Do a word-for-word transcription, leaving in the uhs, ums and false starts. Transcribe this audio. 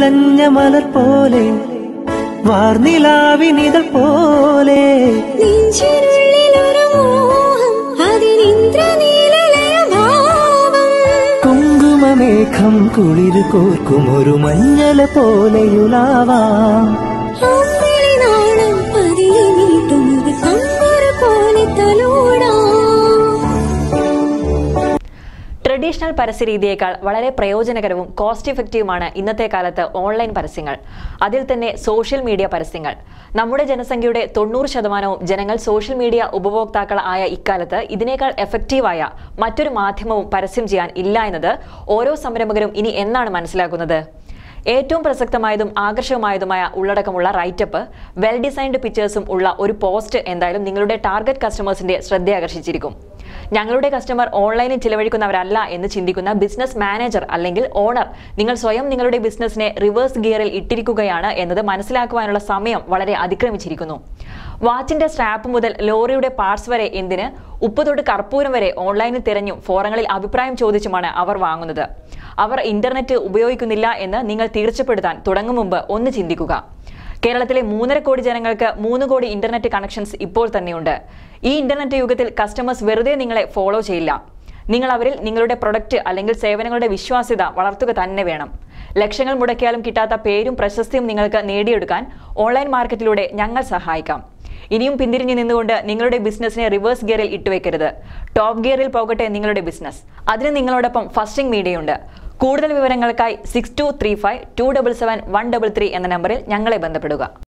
വിളഞ്ഞ മലർ പോലെ വാർനിലാവിനിതൾ പോലെ കുങ്കുമമേഘം കുളിര് കോർക്കും ഒരു മഞ്ഞല പോലെയുലാവാം. ട്രഡീഷണൽ പരസ്യരീതിയേക്കാൾ വളരെ പ്രയോജനകരവും കോസ്റ്റ് ഇഫക്റ്റീവുമാണ് ഇന്നത്തെ കാലത്ത് ഓൺലൈൻ പരസ്യങ്ങൾ, അതിൽ തന്നെ സോഷ്യൽ മീഡിയ പരസ്യങ്ങൾ. നമ്മുടെ ജനസംഖ്യയുടെ തൊണ്ണൂറ് ശതമാനവും ജനങ്ങൾ സോഷ്യൽ മീഡിയ ഉപഭോക്താക്കൾ ആയ ഇക്കാലത്ത് ഇതിനേക്കാൾ എഫക്റ്റീവായ മറ്റൊരു മാധ്യമവും പരസ്യം ചെയ്യാൻ ഇല്ല എന്നത് ഓരോ സംരംഭകരും ഇനി എന്നാണ് മനസ്സിലാക്കുന്നത്? ഏറ്റവും പ്രസക്തമായതും ആകർഷകമായതുമായ ഉള്ളടക്കമുള്ള റൈറ്റപ്പ്, വെൽ ഡിസൈൻഡ് പിക്ചേഴ്സും ഉള്ള ഒരു പോസ്റ്റ് എന്തായാലും നിങ്ങളുടെ ടാർഗറ്റ് കസ്റ്റമേഴ്സിന്റെ ശ്രദ്ധയാകർഷിച്ചിരിക്കും. ഞങ്ങളുടെ കസ്റ്റമർ ഓൺലൈനിൽ ചിലവഴിക്കുന്നവരല്ല എന്ന് ചിന്തിക്കുന്ന ബിസിനസ് മാനേജർ അല്ലെങ്കിൽ ഓണർ നിങ്ങൾ സ്വയം നിങ്ങളുടെ ബിസിനസിനെ റിവേഴ്സ് ഗിയറിൽ ഇട്ടിരിക്കുകയാണ് എന്നത് മനസ്സിലാക്കുവാനുള്ള സമയം വളരെ അതിക്രമിച്ചിരിക്കുന്നു. വാച്ചിന്റെ സ്ട്രാപ്പ് മുതൽ ലോറിയുടെ പാർട്സ് വരെ, എന്തിന് ഉപ്പ് തൊട്ട് കർപ്പൂരം വരെ ഓൺലൈനിൽ തിരഞ്ഞും ഫോറങ്ങളിൽ അഭിപ്രായം ചോദിച്ചുമാണ് അവർ വാങ്ങുന്നത്. അവർ ഇന്റർനെറ്റ് ഉപയോഗിക്കുന്നില്ല എന്ന് നിങ്ങൾ തീർച്ചപ്പെടുത്താൻ തുടങ്ങും മുമ്പ് ഒന്ന് ചിന്തിക്കുക. കേരളത്തിലെ മൂന്നര കോടി ജനങ്ങൾക്ക് മൂന്ന് കോടി ഇന്റർനെറ്റ് കണക്ഷൻസ് ഇപ്പോൾ തന്നെയുണ്ട്. ഈ ഇന്റർനെറ്റ് യുഗത്തിൽ കസ്റ്റമേഴ്സ് വെറുതെ നിങ്ങളെ ഫോളോ ചെയ്യില്ല. നിങ്ങൾ അവരിൽ നിങ്ങളുടെ പ്രൊഡക്റ്റ് അല്ലെങ്കിൽ സേവനങ്ങളുടെ വിശ്വാസ്യത വളർത്തുക തന്നെ വേണം. ലക്ഷങ്ങൾ മുടക്കിയാലും കിട്ടാത്ത പേരും പ്രശസ്തിയും നിങ്ങൾക്ക് നേടിയെടുക്കാൻ ഓൺലൈൻ മാർക്കറ്റിലൂടെ ഞങ്ങൾ സഹായിക്കാം. ഇനിയും പിന്തിരിഞ്ഞു നിന്നുകൊണ്ട് നിങ്ങളുടെ ബിസിനസിനെ റിവേഴ്സ് ഗിയറിൽ ഇട്ടുവെക്കരുത്. ടോപ്പ് ഗിയറിൽ പോകട്ടെ നിങ്ങളുടെ ബിസിനസ്. അതിന് നിങ്ങളോടൊപ്പം ഫസ്റ്റിംഗ് മീഡിയയുണ്ട്. കൂടുതൽ വിവരങ്ങൾക്കായി six two three five two double seven one double three എന്ന നമ്പറിൽ ഞങ്ങളെ ബന്ധപ്പെടുക.